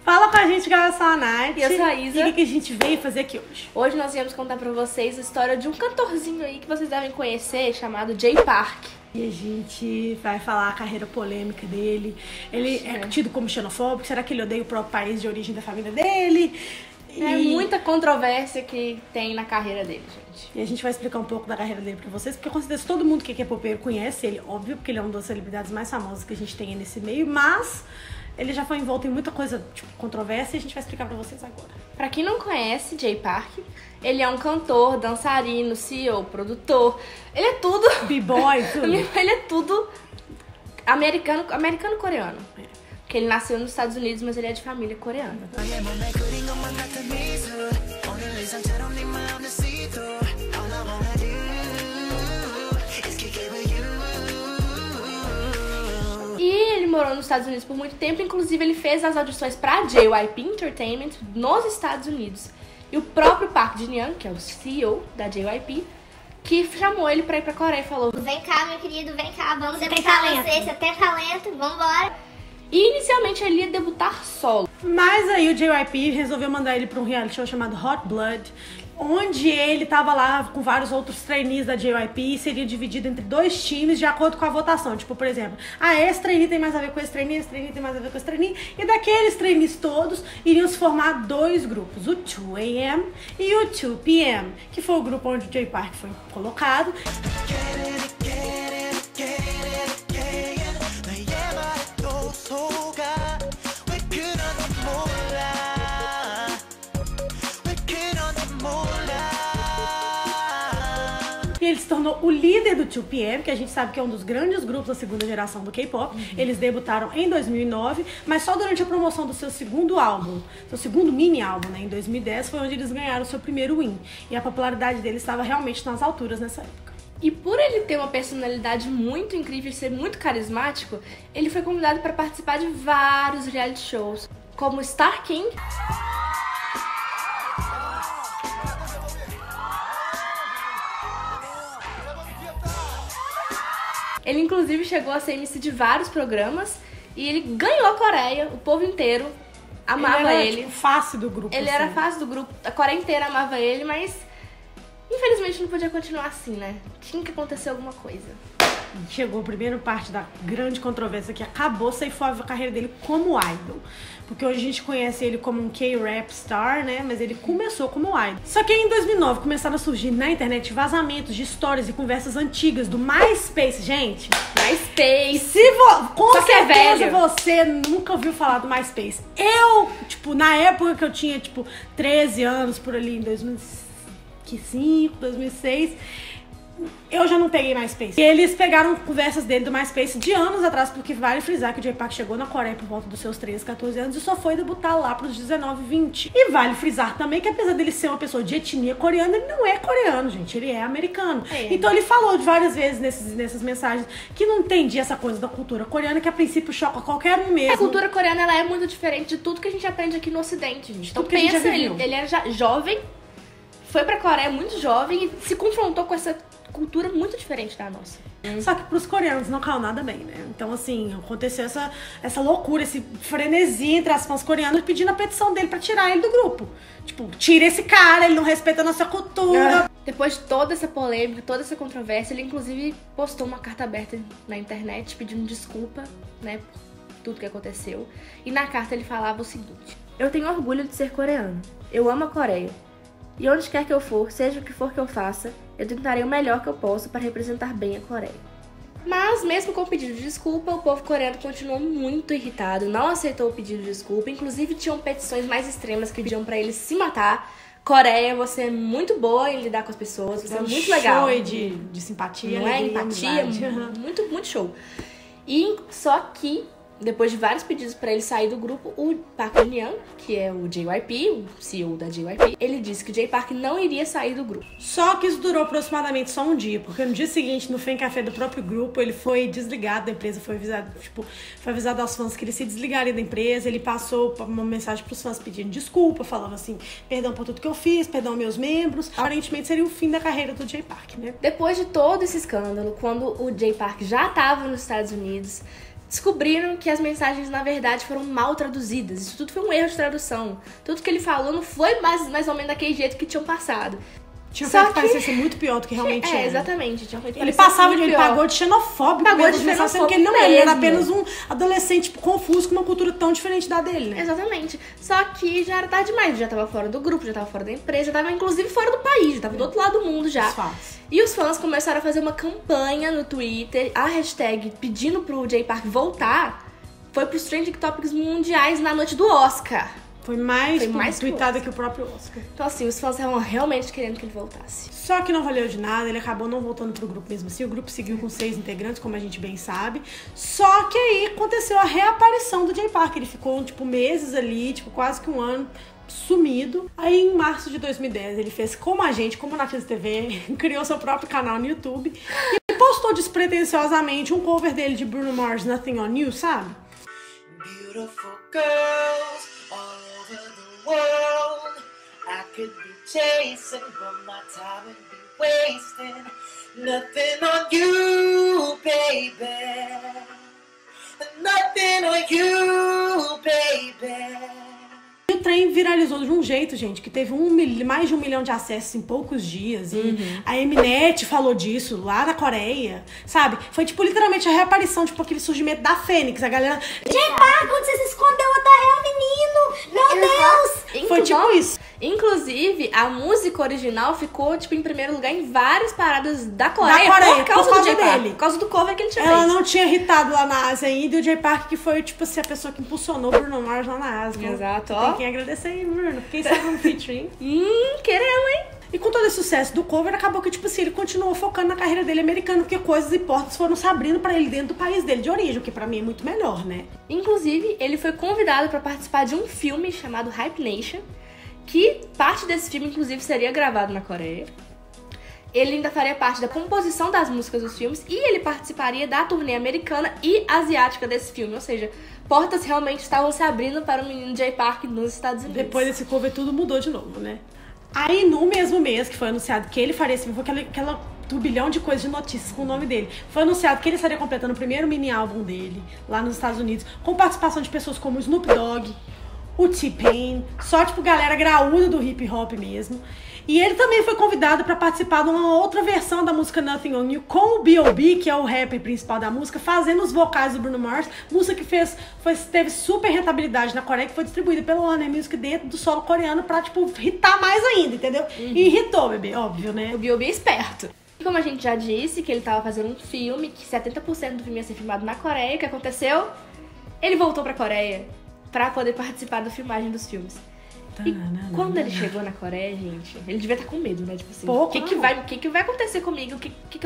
Fala com a gente, galera, eu sou a Nath. E eu sou a Isa. E o que a gente veio fazer aqui hoje? Hoje nós viemos contar pra vocês a história de um cantorzinho aí que vocês devem conhecer, chamado Jay Park. E a gente vai falar a carreira polêmica dele. Ele é tido como xenofóbico. Será que ele odeia o próprio país de origem da família dele? É muita controvérsia que tem na carreira dele, gente. E a gente vai explicar um pouco da carreira dele pra vocês, porque eu considero que todo mundo que é popeiro conhece ele, óbvio, porque ele é uma das celebridades mais famosas que a gente tem nesse meio, mas ele já foi envolto em muita coisa, tipo, controvérsia, e a gente vai explicar pra vocês agora. Pra quem não conhece Jay Park, ele é um cantor, dançarino, CEO, produtor. Ele é tudo. B-boy, tudo. Ele é tudo americano-coreano. Porque ele nasceu nos Estados Unidos, mas ele é de família coreana. E ele morou nos Estados Unidos por muito tempo, inclusive ele fez as audições pra JYP Entertainment nos Estados Unidos. E o próprio Park Jin-young, que é o CEO da JYP, que chamou ele pra ir pra Coreia e falou: vem cá, meu querido, vem cá, vamos debutar você tem talento, vambora. E inicialmente ele ia debutar solo. Mas aí o JYP resolveu mandar ele pra um reality show chamado Hot Blood, onde ele tava lá com vários outros trainees da JYP e seria dividido entre dois times de acordo com a votação. Tipo, por exemplo, esse trainee tem mais a ver com esse trainee tem mais a ver com esse trainee. E daqueles trainees todos, iriam se formar dois grupos, o 2AM e o 2PM, que foi o grupo onde o Jay Park foi colocado. Ele se tornou o líder do 2PM, que a gente sabe que é um dos grandes grupos da segunda geração do K-pop. Eles debutaram em 2009, mas só durante a promoção do seu segundo álbum, seu segundo mini álbum, né, em 2010, foi onde eles ganharam o seu primeiro win. E a popularidade deles estava realmente nas alturas nessa época. E por ele ter uma personalidade muito incrível e ser muito carismático, ele foi convidado para participar de vários reality shows, como Star King, ele inclusive chegou a ser MC de vários programas e ele ganhou a Coreia, o povo inteiro amava ele. Era tipo, face do grupo. Ele era face do grupo, a Coreia inteira amava ele, mas infelizmente não podia continuar assim, né? Tinha que acontecer alguma coisa. Chegou a primeira parte da grande controvérsia que acabou, ceifou a carreira dele como idol. Porque hoje a gente conhece ele como um K-rap star, né? Mas ele começou como idol. Só que em 2009 começaram a surgir na internet vazamentos de histórias e conversas antigas do MySpace, gente. MySpace. Com Só que é certeza velho. você nunca ouviu falar do MySpace. Eu, tipo, na época que eu tinha, tipo, 13 anos, por ali, em 2005, 2006... eu já não peguei MySpace. E eles pegaram conversas dele do MySpace de anos atrás, porque vale frisar que o Jay Park chegou na Coreia por volta dos seus 13, 14 anos e só foi debutar lá pros 19, 20. E vale frisar também que apesar dele ser uma pessoa de etnia coreana, ele não é coreano, gente. Ele é americano. Então ele falou várias vezes nessas mensagens que não entendia essa coisa da cultura coreana, que a princípio choca qualquer um mesmo. A cultura coreana, ela é muito diferente de tudo que a gente aprende aqui no Ocidente, gente. Então pensa, ele era já jovem, foi pra Coreia muito jovem e se confrontou com essa cultura muito diferente da nossa. Só que pros coreanos não caiu nada bem, né? Então, assim, aconteceu essa loucura, esse frenesi entre as fãs coreanas pedindo a petição dele pra tirar ele do grupo. Tipo, tira esse cara, ele não respeita a nossa cultura. Depois de toda essa polêmica, toda essa controvérsia, ele inclusive postou uma carta aberta na internet pedindo desculpa, né, por tudo que aconteceu. E na carta ele falava o seguinte: eu tenho orgulho de ser coreano. Eu amo a Coreia. E onde quer que eu for, seja o que for que eu faça, eu tentarei o melhor que eu posso para representar bem a Coreia. Mas, mesmo com o pedido de desculpa, o povo coreano continuou muito irritado, não aceitou o pedido de desculpa. Inclusive, tinham petições mais extremas que pediam para ele se matar. Coreia, você é muito boa em lidar com as pessoas, você é muito legal. Show de simpatia, não é? Empatia, muito, muito show. E só que depois de vários pedidos pra ele sair do grupo, o Park Jin-young, que é o JYP, o CEO da JYP, ele disse que o Jay Park não iria sair do grupo. Só que isso durou aproximadamente só um dia, porque no dia seguinte, no Fan Café do próprio grupo, ele foi desligado da empresa, foi avisado aos fãs que ele se desligaria da empresa, ele passou uma mensagem pros fãs pedindo desculpa, falava assim, perdão por tudo que eu fiz, perdão meus membros. Aparentemente seria o fim da carreira do Jay Park, né? Depois de todo esse escândalo, quando o Jay Park já estava nos Estados Unidos, descobriram que as mensagens, na verdade, foram mal traduzidas. Isso tudo foi um erro de tradução. Tudo que ele falou não foi mais ou menos daquele jeito que tinham passado. Tinha feito que parecia ser muito pior do que realmente era. Exatamente. Ele pagou de xenofóbico, pagou de xenofóbico, sendo que ele não era. Ele era apenas um adolescente tipo, confuso com uma cultura tão diferente da dele, né? Exatamente. Só que já era tarde demais. Já tava fora do grupo, já tava fora da empresa, já tava inclusive fora do país, já tava do outro lado do mundo já. E os fãs começaram a fazer uma campanha no Twitter, a hashtag pedindo pro Jay Park voltar, foi pros Trending Topics mundiais na noite do Oscar. Foi mais tweetada que o próprio Oscar. Então, assim, os fãs estavam realmente querendo que ele voltasse. Só que não valeu de nada, ele acabou não voltando pro grupo mesmo assim. O grupo seguiu com 6 integrantes, como a gente bem sabe. Só que aí aconteceu a reaparição do Jay Park. Ele ficou, tipo, meses ali, tipo, quase que um ano sumido. Aí, em março de 2010, ele fez como a gente, como na TV, criou seu próprio canal no YouTube e postou despretensiosamente um cover dele de Bruno Mars, Nothing On You, sabe? Beautiful girls all over the world. I could be chasing, but my time would be wasting. Nothing on you, baby. Nothing on you, baby. E o trem viralizou de um jeito, gente, que teve mais de 1 milhão de acessos em poucos dias. E a Mnet falou disso lá na Coreia, sabe? Foi, tipo, literalmente a reaparição, tipo, aquele surgimento da Fênix. A galera... Jay Park, onde você se escondeu? What the hell, menino? Meu Deus! Foi tipo isso. Inclusive, a música original ficou, tipo, em primeiro lugar em várias paradas da Coreia por causa do Jay Park, por causa do cover que ele tinha feito. Ela não tinha irritado lá na Ásia ainda, e o Jay Park que foi, tipo assim, a pessoa que impulsionou o Bruno Mars lá na Ásia. Exato, ó. Tem que agradecer aí, Bruno. Quem sabe um featuring. Queremos, hein? E com todo esse sucesso do cover, acabou que, tipo assim, ele continuou focando na carreira dele americana, porque coisas e portas foram se abrindo pra ele dentro do país dele de origem, o que pra mim é muito melhor, né? Inclusive, ele foi convidado pra participar de um filme chamado Hype Nation, que parte desse filme, inclusive, seria gravado na Coreia. Ele ainda faria parte da composição das músicas dos filmes e ele participaria da turnê americana e asiática desse filme. Ou seja, portas realmente estavam se abrindo para o menino Jay Park nos Estados Unidos. Depois desse cover, tudo mudou de novo, né? Aí, no mesmo mês que foi anunciado que ele faria esse filme, foi aquela turbilhão de coisas, de notícias com o nome dele. Foi anunciado que ele estaria completando o primeiro mini álbum dele, lá nos Estados Unidos, com participação de pessoas como o Snoop Dogg, o T-Pain, só tipo galera graúda do hip hop mesmo. E ele também foi convidado para participar de uma outra versão da música Nothing On You com o B.O.B., que é o rapper principal da música, fazendo os vocais do Bruno Mars, música que teve super rentabilidade na Coreia, que foi distribuída pelo Warner Music dentro do solo coreano pra, tipo, hitar mais ainda, entendeu? E hitou, bebê, óbvio, né? O B.O.B. é esperto. E como a gente já disse, que ele tava fazendo um filme, que 70% do filme ia ser filmado na Coreia, o que aconteceu? Ele voltou pra Coreia pra poder participar da filmagem dos filmes. E quando ele chegou na Coreia, gente, ele devia estar com medo, né? Tipo assim, o que vai acontecer comigo? O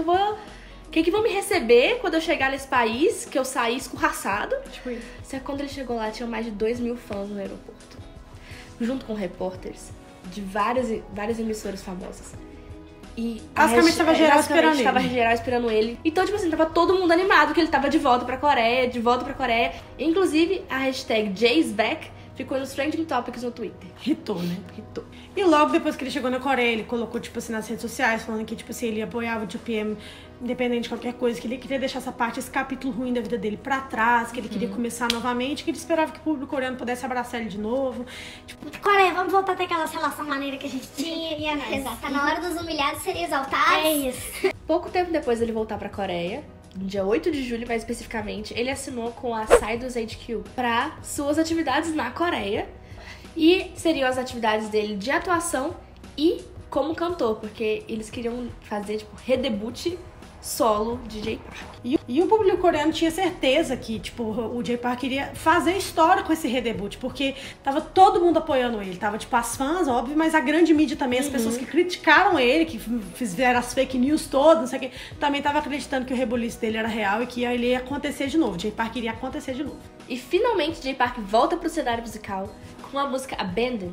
que vão me receber quando eu chegar nesse país, que eu saí escorraçado? Tipo isso. Só que quando ele chegou lá, tinha mais de 2.000 fãs no aeroporto. Junto com repórteres de várias emissoras famosas. E basicamente tava geral esperando ele. Então, tipo assim, tava todo mundo animado que ele tava de volta pra Coreia. Inclusive, a hashtag Jay's Back ficou nos Trending Topics no Twitter. Hitou, né? Hitou. E logo depois que ele chegou na Coreia, ele colocou, tipo assim, nas redes sociais, falando que, tipo assim, ele apoiava o 2PM, independente de qualquer coisa, que ele queria deixar esse capítulo ruim da vida dele pra trás, que ele queria começar novamente, que ele esperava que o público coreano pudesse abraçar ele de novo. Tipo, Coreia, vamos voltar a ter aquela relação maneira que a gente tinha e é exato. Tá na hora dos humilhados serem exaltados. É isso. Pouco tempo depois dele voltar pra Coreia, no dia 8 de julho, mais especificamente, ele assinou com a Sidus HQ para suas atividades na Coreia. E seriam as atividades dele de atuação e como cantor, porque eles queriam fazer, tipo, redebut solo de Jay Park. E o público coreano tinha certeza que, tipo, o Jay Park queria fazer história com esse redebut, porque tava todo mundo apoiando ele. Tava, tipo, as fãs, óbvio, mas a grande mídia também, as pessoas que criticaram ele, que fizeram as fake news todas, não sei o que, também tava acreditando que o rebuliço dele era real e que ele ia acontecer de novo. Jay Park iria acontecer de novo. E finalmente Jay Park volta pro cenário musical com a música Abandoned.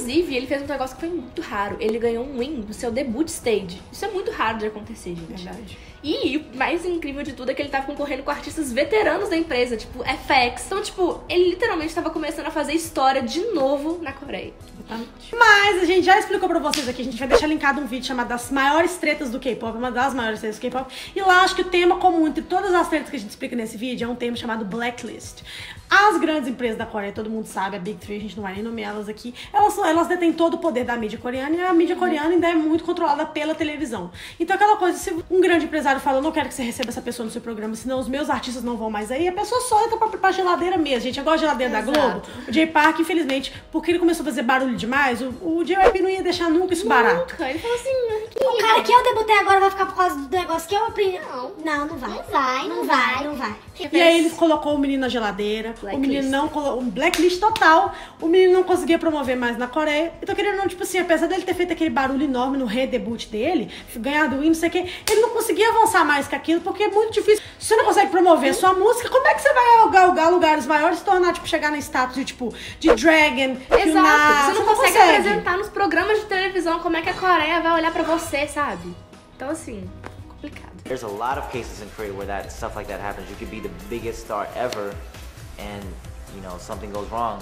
Inclusive, ele fez um negócio que foi muito raro. Ele ganhou um win no seu debut stage. Isso é muito raro de acontecer, gente. Verdade. E o mais incrível de tudo é que ele tava concorrendo com artistas veteranos da empresa, tipo FX. Então, tipo, ele literalmente tava começando a fazer história de novo na Coreia. Mas a gente já explicou pra vocês aqui, a gente vai deixar linkado um vídeo chamado Das Maiores Tretas do K-Pop, uma das maiores tretas do K-Pop. E lá acho que o tema comum entre todas as tretas que a gente explica nesse vídeo é um tema chamado Blacklist. As grandes empresas da Coreia, todo mundo sabe, a Big Three, a gente não vai nem nomeá-las aqui, elas detêm todo o poder da mídia coreana, e a mídia coreana ainda é muito controlada pela televisão. Então aquela coisa, se um grande empresário fala, eu não quero que você receba essa pessoa no seu programa, senão os meus artistas não vão mais aí, a pessoa só entra pra geladeira mesmo, gente. Agora a geladeira da Globo, o J-Park, infelizmente, porque ele começou a fazer barulho demais, o JYP não ia deixar nunca isso barato. Ele falou assim, O cara que eu debutei agora vai ficar por causa do negócio que eu aprendi. Não vai. Não vai. E aí ele colocou o menino na geladeira, o menino não colocou, um blacklist total, o menino não conseguia promover mais na Coreia. Então, querendo não, tipo assim, apesar dele ter feito aquele barulho enorme no redebut dele, ganhado o win, não sei o que, ele não conseguia avançar mais que aquilo, porque é muito difícil. Se você não consegue promover a sua música, como é que você vai galgar lugares maiores e se tornar, tipo, chegar no status de, tipo, de Dragon, exato. Você não consegue apresentar nos programas de televisão como é que a Coreia vai olhar pra você, sabe? Então, assim, complicado. There's a lot of cases in Korea where that stuff like that happens. You could be the biggest star ever, and something goes wrong.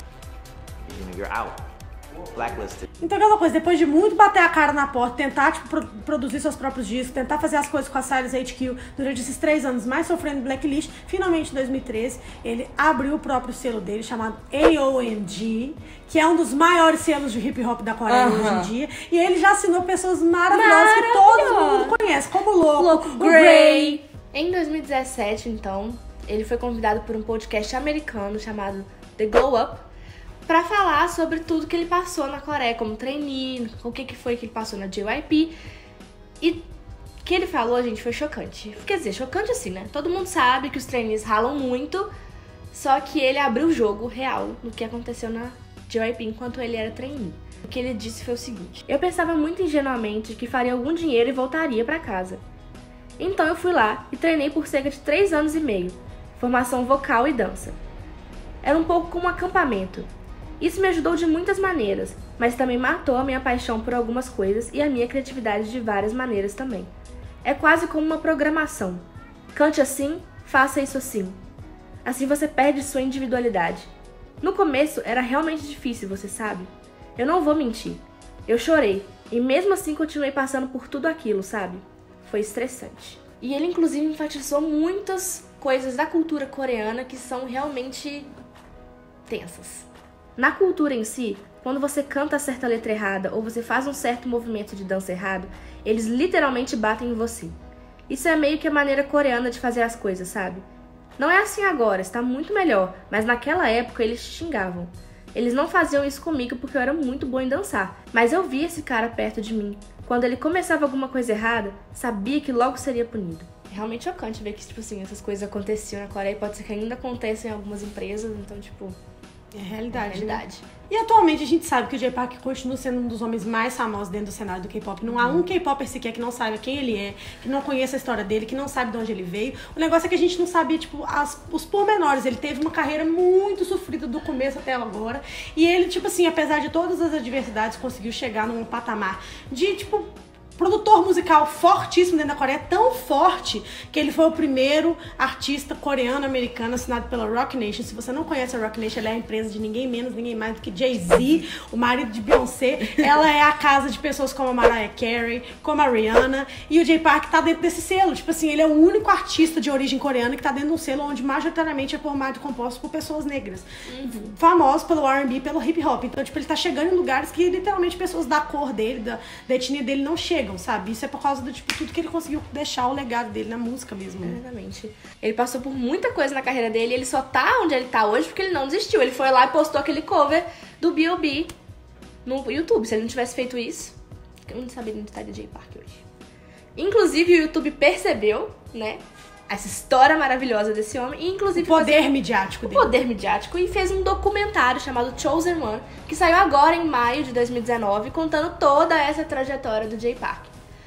You're out, blacklisted. Então aquela coisa, depois de muito bater a cara na porta, tentar tipo, produzir seus próprios discos, tentar fazer as coisas com a Cyrus HQ durante esses 3 anos, mais sofrendo blacklist, finalmente em 2013 ele abriu o próprio selo dele, chamado AOMG, que é um dos maiores selos de hip hop da Coreia hoje em dia, e ele já assinou pessoas maravilhosas que todo mundo conhece, como o Louco Gray. Em 2017, então, ele foi convidado por um podcast americano chamado The Glow Up, pra falar sobre tudo que ele passou na Coreia, como trainee, o que foi que ele passou na JYP. E o que ele falou, gente, foi chocante. Quer dizer, chocante assim, né? Todo mundo sabe que os trainees ralam muito, só que ele abriu o jogo real do que aconteceu na JYP enquanto ele era trainee. O que ele disse foi o seguinte: eu pensava muito ingenuamente que faria algum dinheiro e voltaria pra casa. Então eu fui lá e treinei por cerca de 3 anos e meio, formação vocal e dança. Era um pouco como um acampamento. Isso me ajudou de muitas maneiras, mas também matou a minha paixão por algumas coisas e a minha criatividade de várias maneiras também. É quase como uma programação. Cante assim, faça isso assim. Assim você perde sua individualidade. No começo era realmente difícil, você sabe? Eu não vou mentir. Eu chorei, e mesmo assim continuei passando por tudo aquilo, sabe? Foi estressante. E ele inclusive enfatizou muitas coisas da cultura coreana que são realmente tensas. Na cultura em si, quando você canta certa letra errada ou você faz um certo movimento de dança errado, eles literalmente batem em você. Isso é meio que a maneira coreana de fazer as coisas, sabe? Não é assim agora, está muito melhor, mas naquela época eles te xingavam. Eles não faziam isso comigo porque eu era muito boa em dançar, mas eu via esse cara perto de mim. Quando ele começava alguma coisa errada, sabia que logo seria punido. É realmente chocante ver que, tipo assim, essas coisas aconteciam na Coreia e pode ser que ainda aconteçam em algumas empresas, então, tipo... É realidade. Né? E atualmente a gente sabe que o J-Park continua sendo um dos homens mais famosos dentro do cenário do K-pop. Não há um K-Popper sequer que não saiba quem ele é, que não conheça a história dele, que não sabe de onde ele veio. O negócio é que a gente não sabia, tipo, os pormenores. Ele teve uma carreira muito sofrida do começo até agora. E ele, tipo assim, apesar de todas as adversidades, conseguiu chegar num patamar de, tipo... produtor musical fortíssimo dentro da Coreia, tão forte que ele foi o primeiro artista coreano-americano assinado pela Roc Nation. Se você não conhece a Roc Nation, ela é a empresa de ninguém menos, ninguém mais do que Jay-Z, o marido de Beyoncé. Ela é a casa de pessoas como a Mariah Carey, como a Rihanna, e o J-Park tá dentro desse selo. Tipo assim, ele é o único artista de origem coreana que tá dentro de um selo onde majoritariamente é formado e composto por pessoas negras, famosos pelo R&B e pelo hip-hop. Então, tipo, ele tá chegando em lugares que literalmente pessoas da cor dele, da etnia dele não chegam, sabe? Isso é por causa do tipo, tudo que ele conseguiu deixar o legado dele na música mesmo. Exatamente. Ele passou por muita coisa na carreira dele e ele só tá onde ele tá hoje porque ele não desistiu. Ele foi lá e postou aquele cover do B.O.B. no YouTube. Se ele não tivesse feito isso, eu não sabia onde estaria J-Park hoje. Inclusive, o YouTube percebeu, né, essa história maravilhosa desse homem, e inclusive... O poder midiático dele. O poder midiático, e fez um documentário chamado Chosen One, que saiu agora em maio de 2019, contando toda essa trajetória do J-Park.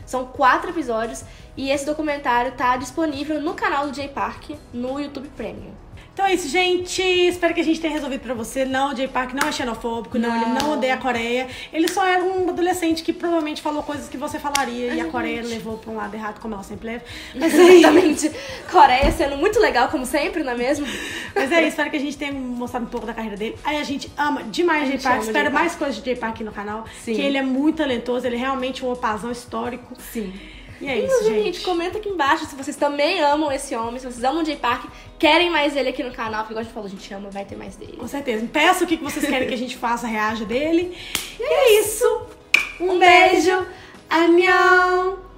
São 4 episódios e esse documentário tá disponível no canal do Jay Park, no YouTube Premium. Então é isso, gente. Espero que a gente tenha resolvido pra você. Não, o Jay Park não é xenofóbico, não, ele não odeia a Coreia. Ele só era um adolescente que provavelmente falou coisas que você falaria e a Coreia levou pra um lado errado, como ela sempre leva. Mas Exatamente. Coreia sendo muito legal, como sempre, não é mesmo? Mas é isso, espero que a gente tenha mostrado um pouco da carreira dele. Aí a gente ama demais o Jay Park, espera mais coisas de Jay Park aqui no canal. Sim. Que ele é muito talentoso, ele é realmente um opazão histórico. Sim. E é isso, gente. Comenta aqui embaixo se vocês também amam esse homem, se vocês amam o Jay Park, querem mais ele aqui no canal, porque igual a gente falou, a gente ama, vai ter mais dele. Com certeza. Peça o que vocês querem que a gente faça, reaja dele. E é isso. Um beijo. Annyeong.